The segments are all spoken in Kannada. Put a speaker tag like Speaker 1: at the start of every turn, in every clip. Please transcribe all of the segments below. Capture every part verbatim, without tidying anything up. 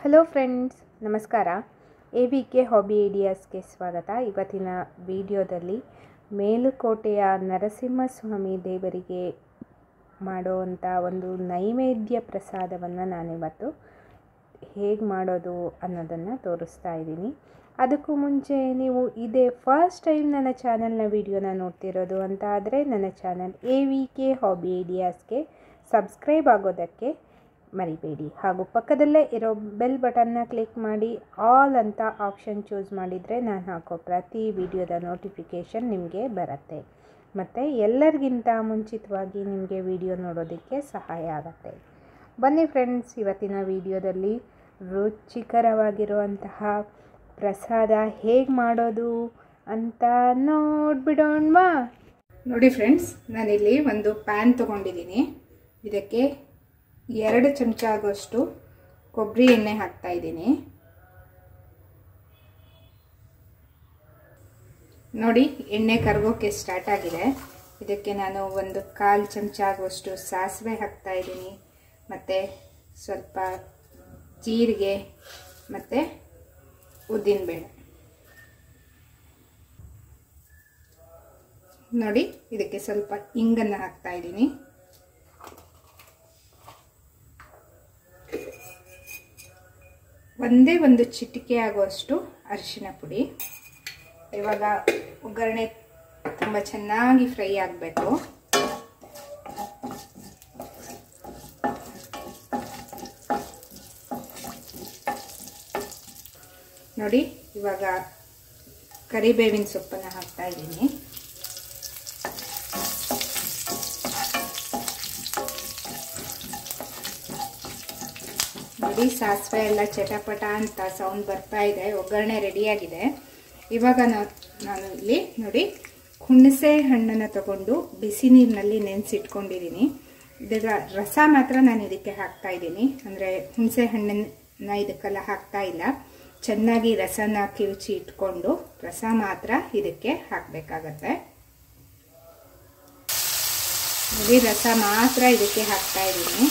Speaker 1: ಹಲೋ ಫ್ರೆಂಡ್ಸ್, ನಮಸ್ಕಾರ. ಎ ವಿ ಕೆ ಹಾಬಿ ಐಡಿಯಾಸ್ಗೆ ಸ್ವಾಗತ. ಇವತ್ತಿನ ವಿಡಿಯೋದಲ್ಲಿ ಮೇಲುಕೋಟೆಯ ನರಸಿಂಹಸ್ವಾಮಿ ದೇವರಿಗೆ ಮಾಡುವಂಥ ಒಂದು ನೈವೇದ್ಯ ಪ್ರಸಾದವನ್ನು ನಾನಿವತ್ತು ಹೇಗೆ ಮಾಡೋದು ಅನ್ನೋದನ್ನು ತೋರಿಸ್ತಾ ಇದ್ದೀನಿ. ಅದಕ್ಕೂ ಮುಂಚೆ ನೀವು ಇದೇ ಫಸ್ಟ್ ಟೈಮ್ ನನ್ನ ಚಾನಲ್ನ ವಿಡಿಯೋನ ನೋಡ್ತಿರೋದು ಅಂತ ಆದರೆ ನನ್ನ channel A V K hobby ಐಡಿಯಾಸ್ಗೆ ಸಬ್ಸ್ಕ್ರೈಬ್ ಆಗೋದಕ್ಕೆ ಮರಿಬೇಡಿ. ಹಾಗೂ ಪಕ್ಕದಲ್ಲೇ ಇರೋ ಬೆಲ್ ಬಟನ್ನ ಕ್ಲಿಕ್ ಮಾಡಿ ಆಲ್ ಅಂತ ಆಪ್ಷನ್ ಚೂಸ್ ಮಾಡಿದರೆ ನಾನು ಹಾಕೋ ಪ್ರತಿ ವಿಡಿಯೋದ ನೋಟಿಫಿಕೇಷನ್ ನಿಮಗೆ ಬರುತ್ತೆ. ಮತ್ತು ಎಲ್ಲರಿಗಿಂತ ಮುಂಚಿತವಾಗಿ ನಿಮಗೆ ವಿಡಿಯೋ ನೋಡೋದಕ್ಕೆ ಸಹಾಯ ಆಗುತ್ತೆ. ಬನ್ನಿ ಫ್ರೆಂಡ್ಸ್, ಇವತ್ತಿನ ವಿಡಿಯೋದಲ್ಲಿ ರುಚಿಕರವಾಗಿರುವಂತಹ ಪ್ರಸಾದ ಹೇಗೆ ಮಾಡೋದು ಅಂತ ನೋಡ್ಬಿಡೋಣವಾ. ನೋಡಿ ಫ್ರೆಂಡ್ಸ್, ನಾನಿಲ್ಲಿ ಒಂದು ಪ್ಯಾನ್ ತೊಗೊಂಡಿದ್ದೀನಿ. ಇದಕ್ಕೆ ಎರಡು ಚಮಚ ಆಗೋಷ್ಟು ಕೊಬ್ಬರಿ ಎಣ್ಣೆ ಹಾಕ್ತಾ ಇದ್ದೀನಿ. ನೋಡಿ, ಎಣ್ಣೆ ಕರಗೋಕ್ಕೆ ಸ್ಟಾರ್ಟ್ ಆಗಿದೆ. ಇದಕ್ಕೆ ನಾನು ಒಂದು ಕಾಲು ಚಮಚ ಆಗುವಷ್ಟು ಸಾಸಿವೆ ಹಾಕ್ತಾ ಇದ್ದೀನಿ, ಮತ್ತು ಸ್ವಲ್ಪ ಜೀರಿಗೆ ಮತ್ತು ಉದ್ದಿನಬೇಳೆ. ನೋಡಿ, ಇದಕ್ಕೆ ಸ್ವಲ್ಪ ಇಂಗನ್ನು ಹಾಕ್ತಾ ಇದ್ದೀನಿ. ಒಂದೇ ಒಂದು ಚಿಟಿಕೆ ಆಗುವಷ್ಟು ಅರಿಶಿನ ಪುಡಿ. ಇವಾಗ ಒಗ್ಗರಣೆ ತುಂಬ ಚೆನ್ನಾಗಿ ಫ್ರೈ ಆಗಬೇಕು. ನೋಡಿ, ಇವಾಗ ಕರಿಬೇವಿನ ಸೊಪ್ಪನ್ನು ಹಾಕ್ತಾ ಇದ್ದೀನಿ. ನೋಡಿ, ಸಾಸಿವೆ ಎಲ್ಲ ಚಟಪಟ ಅಂತ ಸೌಂಡ್ ಬರ್ತಾ ಇದೆ. ಒಗ್ಗರಣೆ ರೆಡಿಯಾಗಿದೆ. ಇವಾಗ ನಾನು ನಾನು ಇಲ್ಲಿ ನೋಡಿ ಹುಣಸೆ ಹಣ್ಣನ್ನು ತಗೊಂಡು ಬಿಸಿ ನೀರಿನಲ್ಲಿ ನೆನೆಸಿಟ್ಕೊಂಡಿದ್ದೀನಿ. ಇದರ ರಸ ಮಾತ್ರ ನಾನು ಇದಕ್ಕೆ ಹಾಕ್ತಾ ಇದ್ದೀನಿ. ಅಂದರೆ ಹುಣಸೆ ಹಣ್ಣನ್ನು ಇದಕ್ಕೆಲ್ಲ ಹಾಕ್ತಾ ಇಲ್ಲ. ಚೆನ್ನಾಗಿ ರಸನ ಕಿವುಚಿ ಇಟ್ಕೊಂಡು ರಸ ಮಾತ್ರ ಇದಕ್ಕೆ ಹಾಕಬೇಕಾಗತ್ತೆ. ನೋಡಿ, ರಸ ಮಾತ್ರ ಇದಕ್ಕೆ ಹಾಕ್ತಾ ಇದ್ದೀನಿ.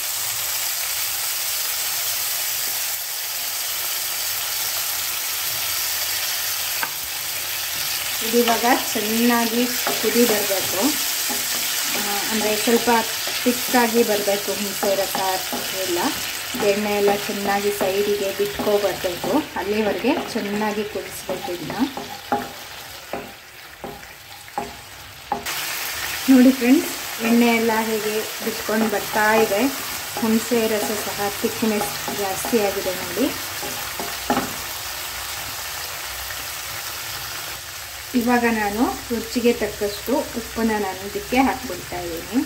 Speaker 1: ಇದಿವಾಗ ಚೆನ್ನಾಗಿ ಕುದಿ ಬರಬೇಕು. ಅಂದರೆ ಸ್ವಲ್ಪ ತಿಕ್ಕಾಗಿ ಬರಬೇಕು. ಹುಣಸೆ ರಸ ಎಲ್ಲ ಎಣ್ಣೆ ಎಲ್ಲ ಚೆನ್ನಾಗಿ ಸೈಡಿಗೆ ಬಿಟ್ಕೊ ಬರಬೇಕು. ಅಲ್ಲಿವರೆಗೆ ಚೆನ್ನಾಗಿ ಕುದಿಸ್ಬೇಕು ಇದನ್ನ. ನೋಡಿ ಫ್ರೆಂಡ್ಸ್, ಎಣ್ಣೆ ಎಲ್ಲ ಹೇಗೆ ಬಿಟ್ಕೊಂಡು ಬರ್ತಾ ಇದೆ. ಹುಣಸೆ ರಸ ಸಹ ತಿಕ್ನೆಸ್ ಜಾಸ್ತಿ ಆಗಿದೆ ನೋಡಿ. ಇವಾಗ ನಾನು ರುಚಿಗೆ ತಕ್ಕಷ್ಟು ಉಪ್ಪನ್ನು ನಾನು ಇದಕ್ಕೆ ಹಾಕ್ಬಿಡ್ತಾ ಇದ್ದೀನಿ.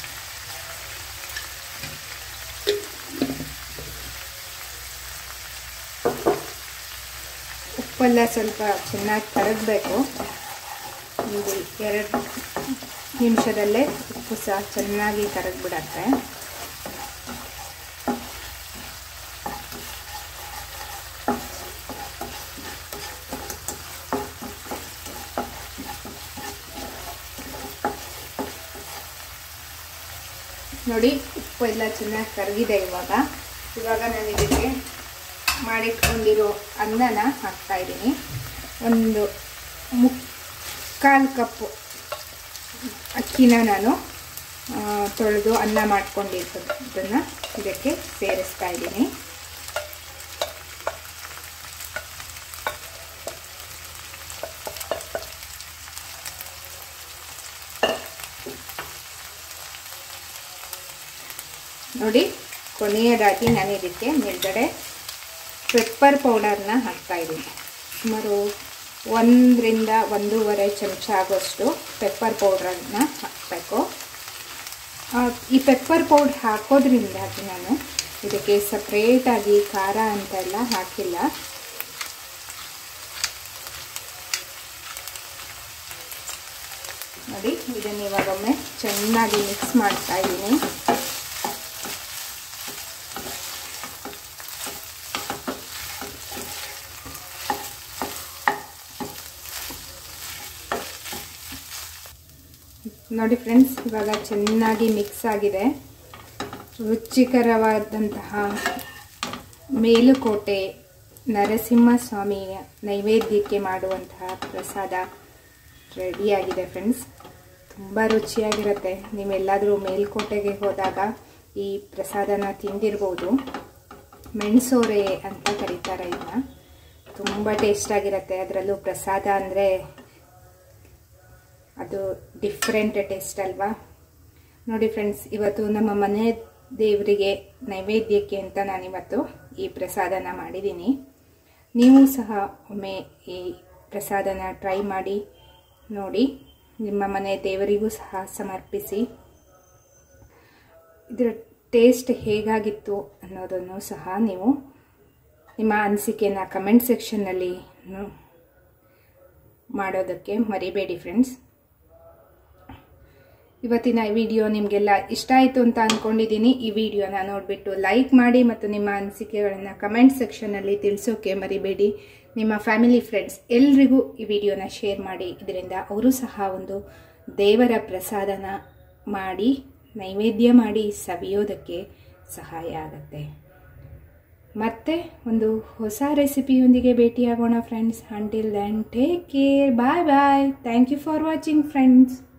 Speaker 1: ಉಪ್ಪೆಲ್ಲ ಸ್ವಲ್ಪ ಚೆನ್ನಾಗಿ ಕರಗಬೇಕು. ಇದು ಎರಡು ನಿಮಿಷದಲ್ಲೇ ಉಪ್ಪು ಸಹ ಚೆನ್ನಾಗಿ ಕರಗಿಬಿಡತ್ತೆ. ನೋಡಿ, ಉಪ್ಪು ಎಲ್ಲ ಚೆನ್ನಾಗಿ ಕರಗಿದೆ. ಇವಾಗ ಇವಾಗ ನಾನು ಇದಕ್ಕೆ ಮಾಡಿಟ್ಕೊಂಡಿರೋ ಅನ್ನನ ಹಾಕ್ತಾ ಇದ್ದೀನಿ. ಒಂದು ಮುಕ್ಕಾಲು ಕಪ್ಪು ಅಕ್ಕಿನ ನಾನು ತೊಳೆದು ಅನ್ನ ಮಾಡ್ಕೊಂಡಿರೋದನ್ನು ಇದಕ್ಕೆ ಸೇರಿಸ್ತಾ ಇದ್ದೀನಿ. ನೋಡಿ, ಕೊನೆಯದಾಗಿ ನಾನು ಇದಕ್ಕೆ ಮೇಲ್ಗಡೆ ಪೆಪ್ಪರ್ ಪೌಡರ್ನ ಹಾಕ್ತಾ ಇದ್ದೀನಿ. ಸುಮಾರು ಒಂದರಿಂದ ಒಂದೂವರೆ ಚಮಚ ಆಗೋಷ್ಟು ಪೆಪ್ಪರ್ ಪೌಡ್ರನ್ನ ಹಾಕಬೇಕು. ಈ ಪೆಪ್ಪರ್ ಪೌಡ್ರ್ ಹಾಕೋದ್ರಿಂದಾಗಿ ನಾನು ಇದಕ್ಕೆ ಸಪ್ರೇಟಾಗಿ ಖಾರ ಅಂತೆಲ್ಲ ಹಾಕಿಲ್ಲ. ನೋಡಿ, ಇದನ್ನು ಇವಾಗೊಮ್ಮೆ ಚೆನ್ನಾಗಿ ಮಿಕ್ಸ್ ಮಾಡ್ತಾ ಇದ್ದೀನಿ. ನೋಡಿ ಫ್ರೆಂಡ್ಸ್, ಇವಾಗ ಚೆನ್ನಾಗಿ ಮಿಕ್ಸ್ ಆಗಿದೆ. ರುಚಿಕರವಾದಂತಹ ಮೇಲುಕೋಟೆ ನರಸಿಂಹಸ್ವಾಮಿಯ ನೈವೇದ್ಯಕ್ಕೆ ಮಾಡುವಂತಹ ಪ್ರಸಾದ ರೆಡಿಯಾಗಿದೆ ಫ್ರೆಂಡ್ಸ್. ತುಂಬ ರುಚಿಯಾಗಿರುತ್ತೆ. ನೀವೆಲ್ಲಾದರೂ ಮೇಲುಕೋಟೆಗೆ ಹೋದಾಗ ಈ ಪ್ರಸಾದನ ತಿಂದಿರ್ಬೋದು. ಮೆಣಸೋರೆ ಅಂತ ಕರೀತಾರೆ ಇದನ್ನ. ತುಂಬ ಟೇಸ್ಟಾಗಿರುತ್ತೆ. ಅದರಲ್ಲೂ ಪ್ರಸಾದ ಅಂದರೆ ಅದು ಡಿಫ್ರೆಂಟ್ ಟೇಸ್ಟ್ ಅಲ್ವಾ. ನೋಡಿ ಫ್ರೆಂಡ್ಸ್, ಇವತ್ತು ನಮ್ಮ ಮನೆ ದೇವರಿಗೆ ನೈವೇದ್ಯಕ್ಕೆ ಅಂತ ನಾನಿವತ್ತು ಈ ಪ್ರಸಾದನ ಮಾಡಿದ್ದೀನಿ. ನೀವು ಸಹ ಒಮ್ಮೆ ಈ ಪ್ರಸಾದನ ಟ್ರೈ ಮಾಡಿ ನೋಡಿ. ನಿಮ್ಮ ಮನೆ ದೇವರಿಗೂ ಸಹ ಸಮರ್ಪಿಸಿ. ಇದರ ಟೇಸ್ಟ್ ಹೇಗಾಗಿತ್ತು ಅನ್ನೋದನ್ನು ಸಹ ನೀವು ನಿಮ್ಮ ಅನಿಸಿಕೆನ ಕಮೆಂಟ್ ಸೆಕ್ಷನ್ನಲ್ಲಿ ಮಾಡೋದಕ್ಕೆ ಮರಿಬೇಡಿ ಫ್ರೆಂಡ್ಸ್. ಇವತ್ತಿನ ವಿಡಿಯೋ ನಿಮಗೆಲ್ಲ ಇಷ್ಟ ಆಯಿತು ಅಂತ ಅಂದ್ಕೊಂಡಿದ್ದೀನಿ. ಈ ವಿಡಿಯೋನ ನೋಡಿಬಿಟ್ಟು ಲೈಕ್ ಮಾಡಿ ಮತ್ತು ನಿಮ್ಮ ಅನಿಸಿಕೆಗಳನ್ನು ಕಮೆಂಟ್ ಸೆಕ್ಷನ್ನಲ್ಲಿ ತಿಳಿಸೋಕೆ ಮರಿಬೇಡಿ. ನಿಮ್ಮ ಫ್ಯಾಮಿಲಿ ಫ್ರೆಂಡ್ಸ್ ಎಲ್ರಿಗೂ ಈ ವಿಡಿಯೋನ ಶೇರ್ ಮಾಡಿ. ಇದರಿಂದ ಅವರು ಸಹ ಒಂದು ದೇವರ ಪ್ರಸಾದನ ಮಾಡಿ ನೈವೇದ್ಯ ಮಾಡಿ ಸವಿಯೋದಕ್ಕೆ ಸಹಾಯ ಆಗುತ್ತೆ. ಮತ್ತೆ ಒಂದು ಹೊಸ ರೆಸಿಪಿಯೊಂದಿಗೆ ಭೇಟಿಯಾಗೋಣ friends. Until then take care. Bye bye. Thank you for watching friends.